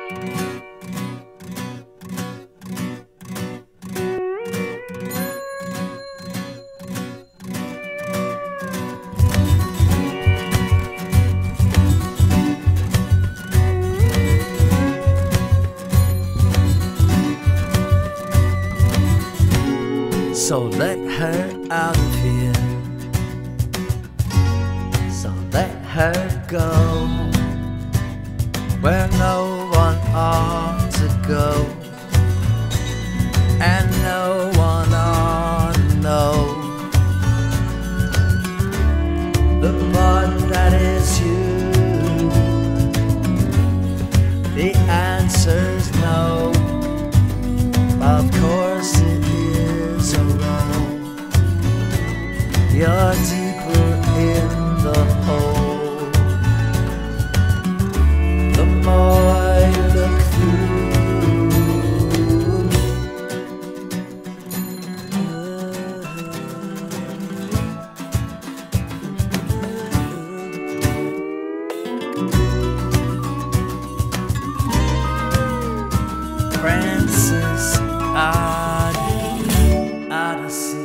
So let her out of here. So let her go where no one ought to go, and no one ought to know. The part that is you, the answer's no. Of course it is a roll. You're deeper in the hole. The more you look through. Francis Odyssey.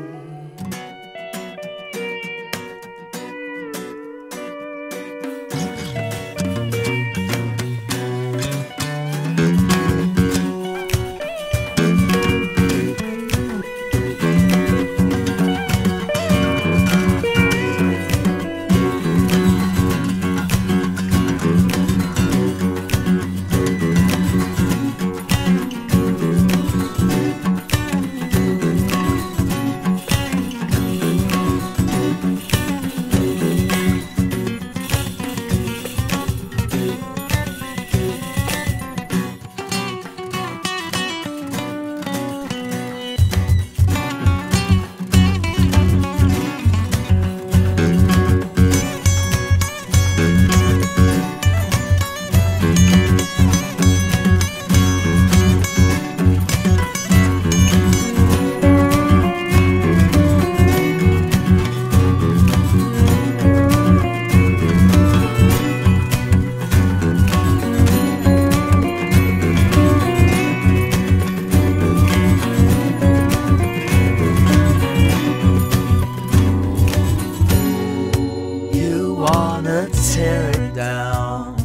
Tear it down.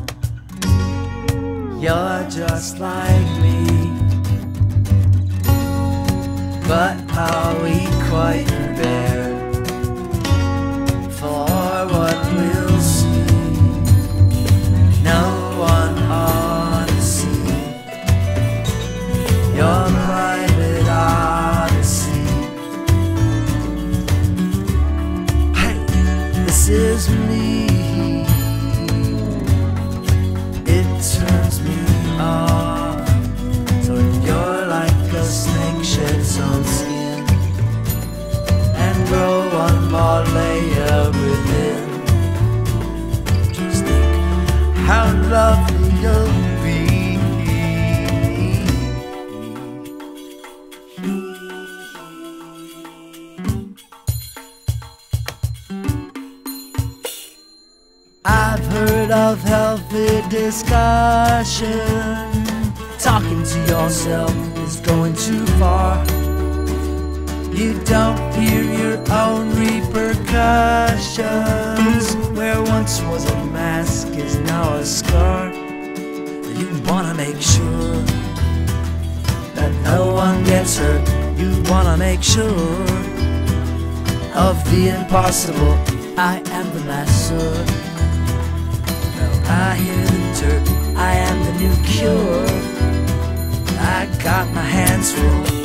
You're just like me, but are we quite prepared for what we'll see? No one ought to see your private Odyssey. Hey, this is me. Turns me on. So you're like a snake, shed some skin and grow one more layer within. Just think how lovely you'll be. I've heard of healthy discussion. Talking to yourself is going too far. You don't hear your own repercussions. Where once was a mask is now a scar. You wanna make sure that no one gets hurt. You wanna make sure of the impossible. I am the master. I hear the dirt, I am the new cure. I got my hands full.